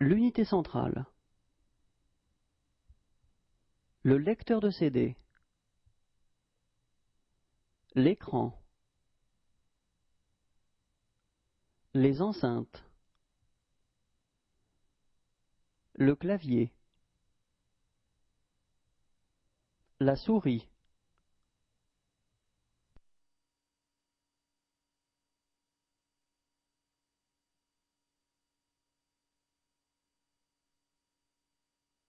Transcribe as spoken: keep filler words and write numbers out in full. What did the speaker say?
l'unité centrale, le lecteur de C D, l'écran, les enceintes, le clavier, la souris,